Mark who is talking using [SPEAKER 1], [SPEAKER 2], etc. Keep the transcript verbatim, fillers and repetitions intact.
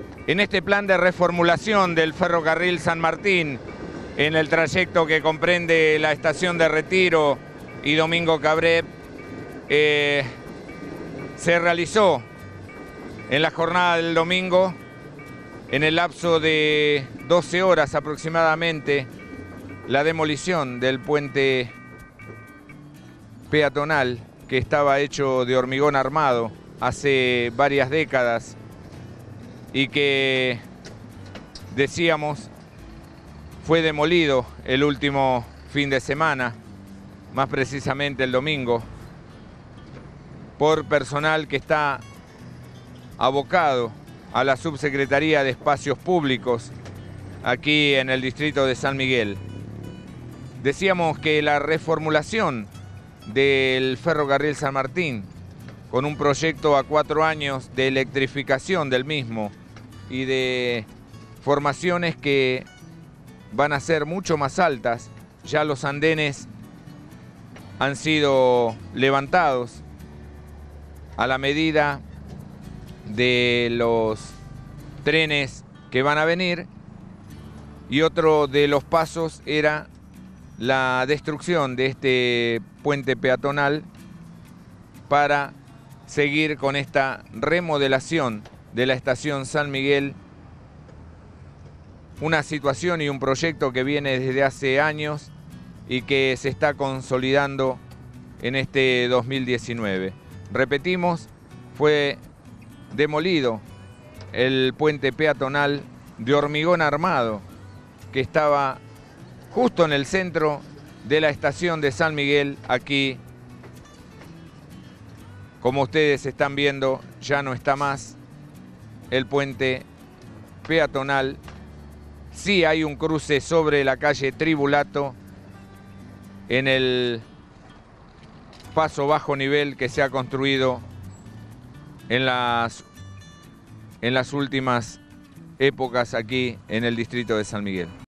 [SPEAKER 1] En este plan de reformulación del ferrocarril San Martín, en el trayecto que comprende la estación de Retiro y Domingo Cabré, eh, se realizó en la jornada del domingo, en el lapso de doce horas aproximadamente, la demolición del puente peatonal que estaba hecho de hormigón armado hace varias décadas y que, decíamos, fue demolido el último fin de semana, más precisamente el domingo, por personal que está abocado a la Subsecretaría de Espacios Públicos aquí en el distrito de San Miguel. Decíamos que la reformulación del ferrocarril San Martín, con un proyecto a cuatro años de electrificación del mismo y de formaciones que van a ser mucho más altas, ya los andenes han sido levantados a la medida de los trenes que van a venir, y otro de los pasos era la destrucción de este puente peatonal para seguir con esta remodelación de la estación San Miguel, una situación y un proyecto que viene desde hace años y que se está consolidando en este dos mil diecinueve. Repetimos, fue demolido el puente peatonal de hormigón armado que estaba justo en el centro de la estación de San Miguel. Aquí, como ustedes están viendo, ya no está más el puente peatonal. Sí hay un cruce sobre la calle Tribulato en el paso bajo nivel que se ha construido en las, en las últimas épocas aquí en el distrito de San Miguel.